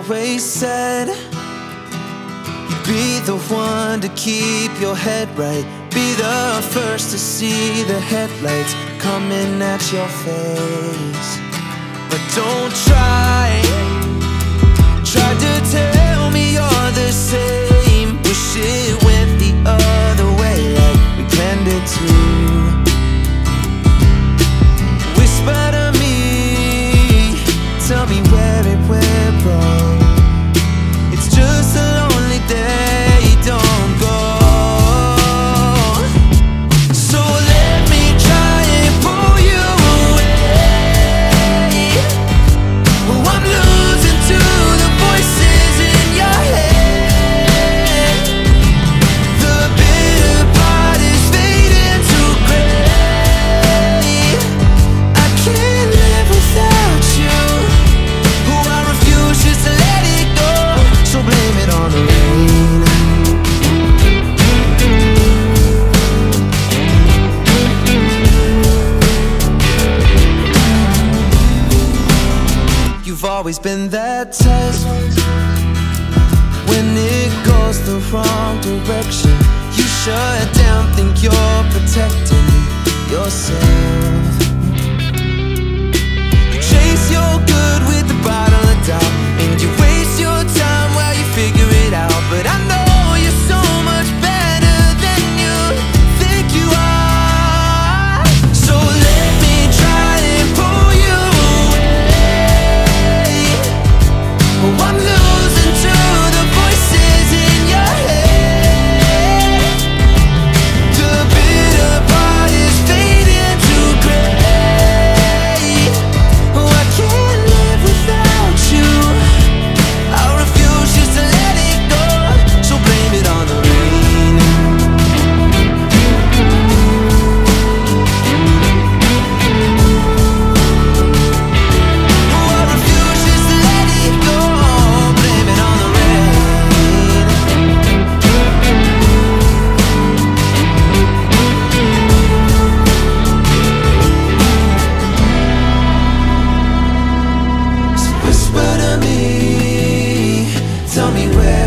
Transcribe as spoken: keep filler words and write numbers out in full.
always said you'd be the one to keep your head right, be the first to see the headlights coming at your face. But don't try, try to tell me you're the same. Wish it went the other way like we planned it to. Whisper to me, tell me where it went wrong. It's just a lonely day, don't go. So let me try and pull you away. Oh, I'm losing to the voices in your head. The bitter part is fading to gray. I can't live without you. Oh, I refuse just to let it go. So blame it on the rain. You've always been that test. When it goes the wrong direction, you shut down, think you're protecting yourself. You chase your good with the bottle of doubt, and you waste your time while you figure it out. But I know you're so much better than you think you are. So let me try and pull you away. Oh, I'm losing to the voices in your head. The bitter part is fading to gray. Oh, I can't live without you. I refuse just to let it go. So blame it on the rain. Oh, I refuse just to let it go. Blame it on the rain. So whisper to me, tell me where